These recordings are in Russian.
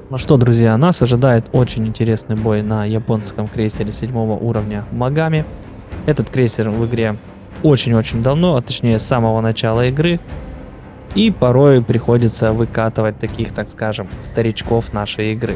Ну что, друзья, нас ожидает очень интересный бой на японском крейсере 7 уровня Магами. Этот крейсер в игре очень-очень давно, а точнее с самого начала игры. И порой приходится выкатывать таких, так скажем, старичков нашей игры.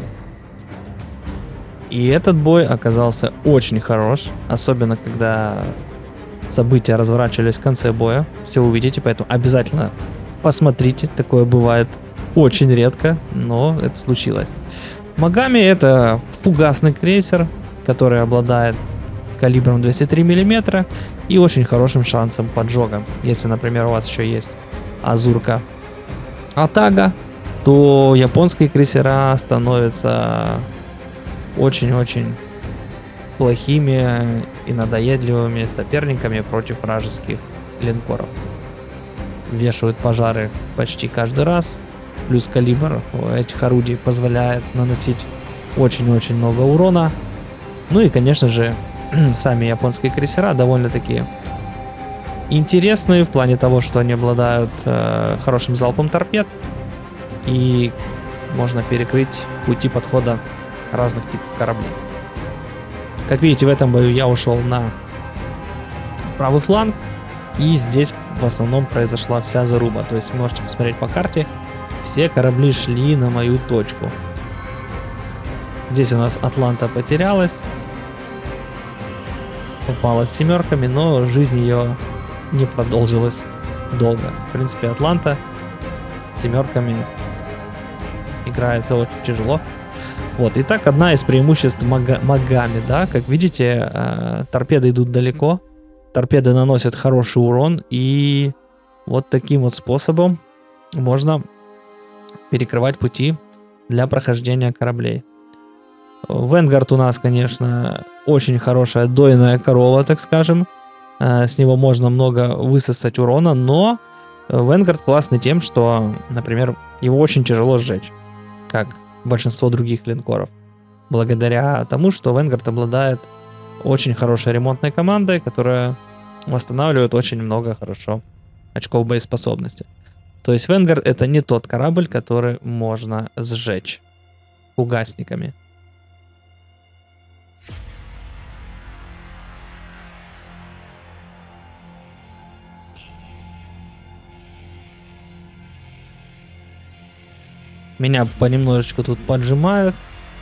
И этот бой оказался очень хорош, особенно когда события разворачивались в конце боя. Все увидите, поэтому обязательно посмотрите, такое бывает очень редко, но это случилось. Магами это фугасный крейсер, который обладает калибром 203 мм и очень хорошим шансом поджога. Если, например, у вас еще есть Азурка Атага, то японские крейсера становятся очень-очень плохими и надоедливыми соперниками против вражеских линкоров. Вешают пожары почти каждый раз. Плюс калибр этих орудий позволяет наносить очень-очень много урона. Ну и, конечно же, сами японские крейсера довольно-таки интересные в плане того, что они обладают хорошим залпом торпед. И можно перекрыть пути подхода разных типов кораблей. Как видите, в этом бою я ушел на правый фланг. И здесь в основном произошла вся заруба. То есть можете посмотреть по карте. Все корабли шли на мою точку. Здесь у нас Атланта потерялась. Попала с семерками, но жизнь ее не продолжилась долго. В принципе, Атланта с семерками играется очень тяжело. Вот, итак, одна из преимуществ Магами, да, как видите, торпеды идут далеко. Торпеды наносят хороший урон. И вот таким вот способом можно перекрывать пути для прохождения кораблей. Венгард у нас, конечно, очень хорошая дойная корова, так скажем. С него можно много высосать урона, но Венгард классный тем, что, например, его очень тяжело сжечь, как большинство других линкоров. Благодаря тому, что Венгард обладает очень хорошей ремонтной командой, которая восстанавливает очень много хорошо очков боеспособности. То есть Венгард это не тот корабль, который можно сжечь фугасниками. Меня понемножечку тут поджимают.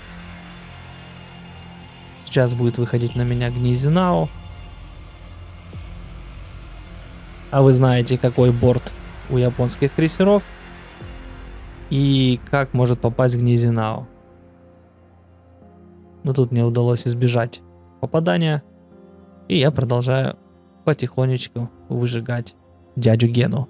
Сейчас будет выходить на меня Гнезинау. А вы знаете, какой борт у японских крейсеров и как может попасть Гнезинау. Но тут мне удалось избежать попадания, и я продолжаю потихонечку выжигать дядю Гену.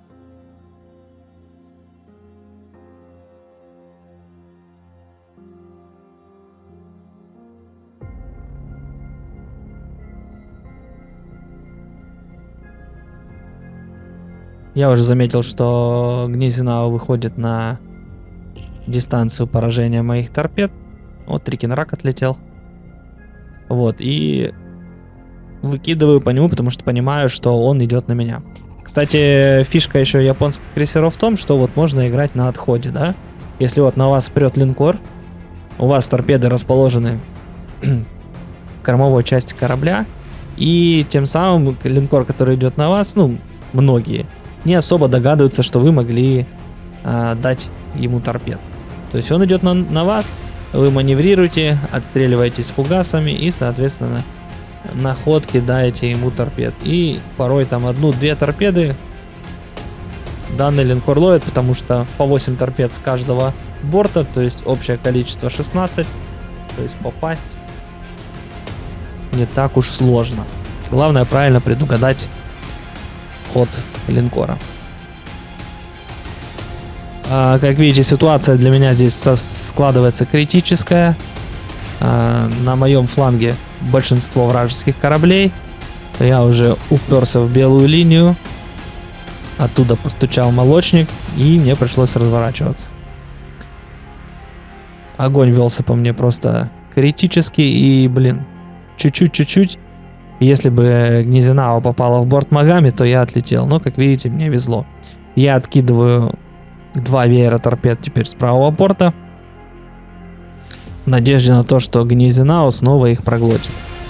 Я уже заметил, что Гнезинау выходит на дистанцию поражения моих торпед. Вот Трикенрак отлетел. Вот, и выкидываю по нему, потому что понимаю, что он идет на меня. Кстати, фишка еще японских крейсеров в том, что вот можно играть на отходе, да? Если вот на вас прет линкор, у вас торпеды расположены в кормовой части корабля, и тем самым линкор, который идет на вас, ну, многие не особо догадываются, что вы могли дать ему торпед. То есть он идет на вас, вы маневрируете, отстреливаетесь фугасами и, соответственно, на ход кидаете ему торпед. И порой там 1-2 торпеды данный линкор ловит, потому что по 8 торпед с каждого борта, то есть общее количество 16. То есть попасть не так уж сложно. Главное правильно предугадать ход линкора. Как видите, ситуация для меня здесь складывается критическая. На моем фланге большинство вражеских кораблей. Я уже уперся в белую линию. Оттуда постучал молочник, и мне пришлось разворачиваться. Огонь велся по мне просто критически, и, блин, чуть-чуть. Если бы Гнезинау попала в борт Магами, то я отлетел. Но, как видите, мне везло. Я откидываю 2 веера торпед теперь с правого борта. в надежде на то, что Гнезинау снова их проглотит.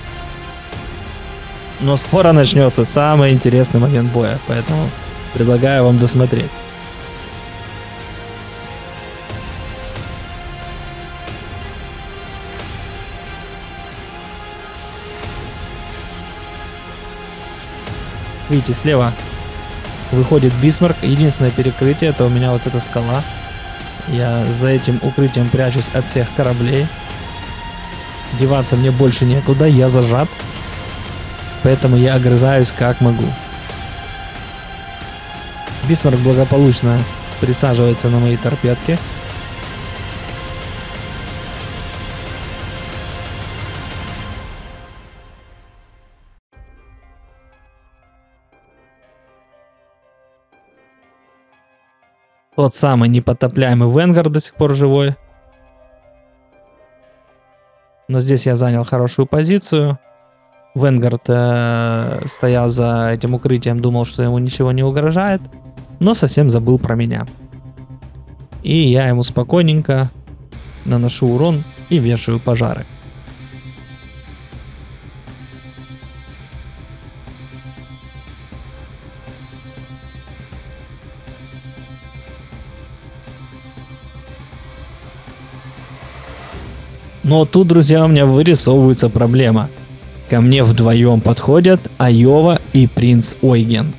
Но скоро начнется самый интересный момент боя, поэтому предлагаю вам досмотреть. Видите, слева выходит Бисмарк. Единственное перекрытие — это у меня вот эта скала. Я за этим укрытием прячусь от всех кораблей. Деваться мне больше некуда, я зажат. Поэтому я огрызаюсь как могу. Бисмарк благополучно присаживается на мои торпедки. Тот самый непотопляемый Венгар до сих пор живой. Но здесь я занял хорошую позицию. Венгард стоял за этим укрытием, думал, что ему ничего не угрожает, но совсем забыл про меня. И я ему спокойненько наношу урон и вешаю пожары. Но тут, друзья, у меня вырисовывается проблема. Ко мне вдвоем подходят Айова и принц Ойген.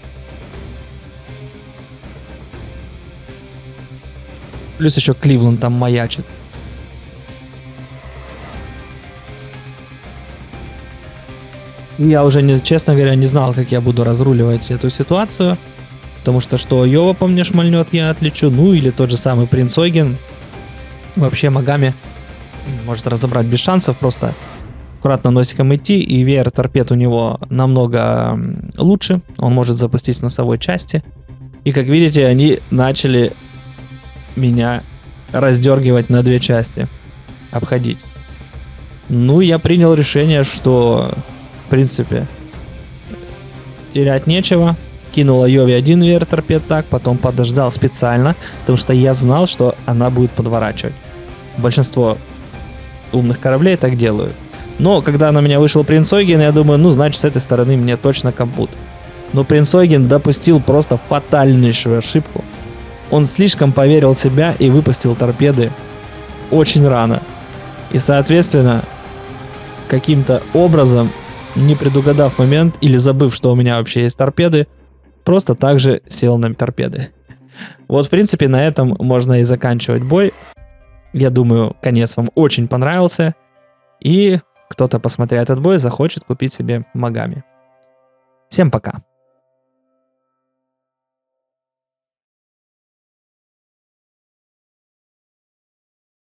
Плюс еще Кливленд там маячит. И я уже, честно говоря, не знал, как я буду разруливать эту ситуацию. Потому что Айова по мне шмальнет, я отлечу. Ну или тот же самый принц Ойген. Вообще магами может разобрать без шансов, просто аккуратно носиком идти, и веер торпед у него намного лучше, он может запустить с носовой части. И как видите, они начали меня раздергивать на две части, обходить. Ну, я принял решение, что в принципе терять нечего. Кинул Айове один веер торпед так, потом подождал специально, потому что я знал, что она будет подворачивать. Большинство умных кораблей так делают. Но когда на меня вышел принц Ойген, я думаю, ну, значит, с этой стороны мне точно капут. Но принц Ойген допустил просто фатальнейшую ошибку. Он слишком поверил в себя и выпустил торпеды очень рано. И, соответственно, каким-то образом, не предугадав момент или забыв, что у меня вообще есть торпеды, просто так же сел на торпеды. Вот, в принципе, на этом можно и заканчивать бой. Я думаю, конец вам очень понравился. И кто-то, посмотря этот бой, захочет купить себе магами. Всем пока.